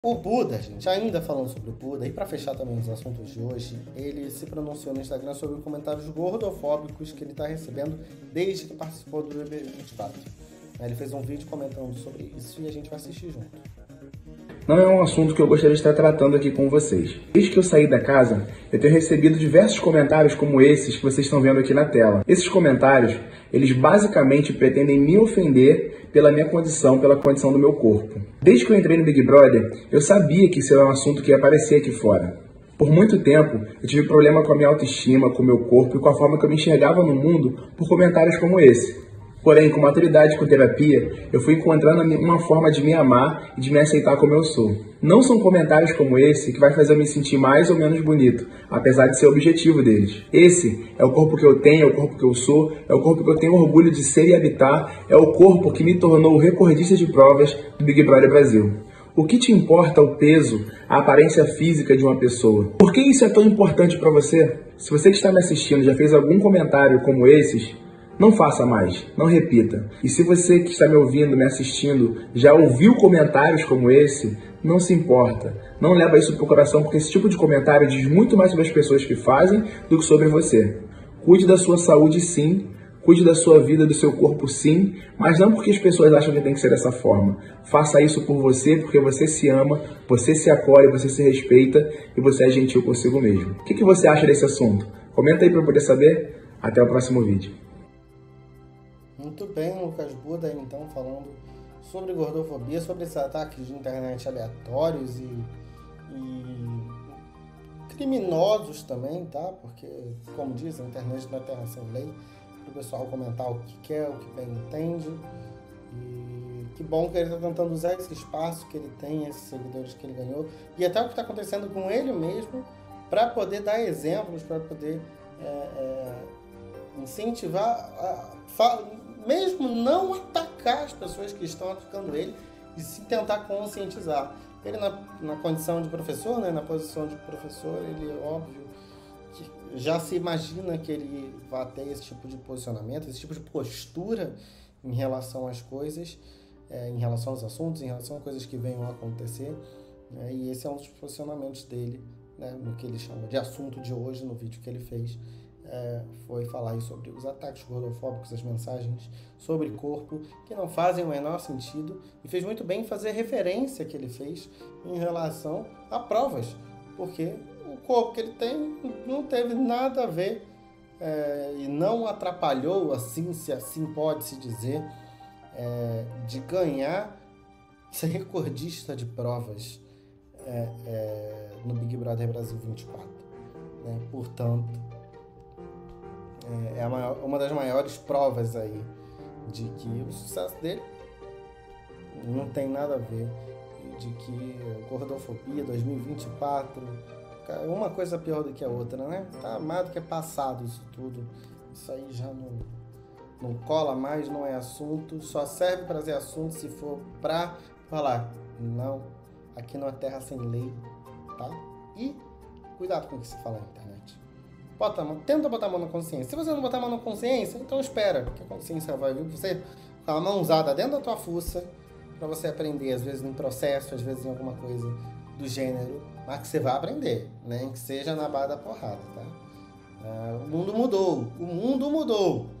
O Buda, gente, ainda falando sobre o Buda, e para fechar também os assuntos de hoje, ele se pronunciou no Instagram sobre comentários gordofóbicos que ele está recebendo desde que participou do BB24. Ele fez um vídeo comentando sobre isso e a gente vai assistir junto. Não é um assunto que eu gostaria de estar tratando aqui com vocês. Desde que eu saí da casa, eu tenho recebido diversos comentários como esses que vocês estão vendo aqui na tela. Esses comentários, eles basicamente pretendem me ofender pela minha condição, pela condição do meu corpo. Desde que eu entrei no Big Brother, eu sabia que isso era um assunto que ia aparecer aqui fora. Por muito tempo, eu tive problema com a minha autoestima, com o meu corpo e com a forma que eu me enxergava no mundo por comentários como esse. Porém, com maturidade e com terapia, eu fui encontrando uma forma de me amar e de me aceitar como eu sou. Não são comentários como esse que vai fazer eu me sentir mais ou menos bonito, apesar de ser o objetivo deles. Esse é o corpo que eu tenho, é o corpo que eu sou, é o corpo que eu tenho orgulho de ser e habitar, é o corpo que me tornou o recordista de provas do Big Brother Brasil. O que te importa o peso, a aparência física de uma pessoa? Por que isso é tão importante para você? Se você que está me assistindo já fez algum comentário como esses, não faça mais, não repita. E se você que está me ouvindo, me assistindo, já ouviu comentários como esse, não se importa. Não leva isso pro coração, porque esse tipo de comentário diz muito mais sobre as pessoas que fazem do que sobre você. Cuide da sua saúde, sim. Cuide da sua vida, do seu corpo, sim. Mas não porque as pessoas acham que tem que ser dessa forma. Faça isso por você, porque você se ama, você se acolhe, você se respeita e você é gentil consigo mesmo. O que você acha desse assunto? Comenta aí para eu poder saber. Até o próximo vídeo. Muito bem, Lucas Buda, então, falando sobre gordofobia, sobre esses ataques de internet aleatórios e criminosos também, tá? Porque, como dizem, a internet não é terra sem lei, para o pessoal comentar o que quer, o que bem entende. E que bom que ele está tentando usar esse espaço que ele tem, esses seguidores que ele ganhou, e até o que está acontecendo com ele mesmo, para poder dar exemplos, para poder incentivar mesmo não atacar as pessoas que estão atacando ele e se tentar conscientizar. Ele na condição de professor, né, na posição de professor, ele óbvio que já se imagina que ele vai ter esse tipo de posicionamento, esse tipo de postura em relação às coisas, em relação aos assuntos, em relação a coisas que venham a acontecer, né, e esse é um dos posicionamentos dele, né, no que ele chama de assunto de hoje, no vídeo que ele fez. Foi falar aí sobre os ataques gordofóbicos, as mensagens sobre corpo que não fazem o menor sentido, e fez muito bem fazer referência que ele fez em relação a provas, porque o corpo que ele tem não teve nada a ver e não atrapalhou, assim, se assim pode se dizer, de ganhar, ser recordista de provas no Big Brother Brasil 24, né? Portanto, uma das maiores provas aí de que o sucesso dele não tem nada a ver, de que gordofobia 2024, uma coisa pior do que a outra, né? Tá mais do que passado isso tudo. Isso aí já não cola mais, não é assunto, só serve para trazer assunto se for para falar, não, aqui não é terra sem lei, tá? E cuidado com o que se fala na internet. Tenta botar a mão na consciência. Se você não botar a mão na consciência, então espera que a consciência vai vir pra você com a mão usada dentro da tua fuça para você aprender, às vezes em processo, às vezes em alguma coisa do gênero, mas que você vai aprender, né? Que seja na base da porrada, tá? O mundo mudou.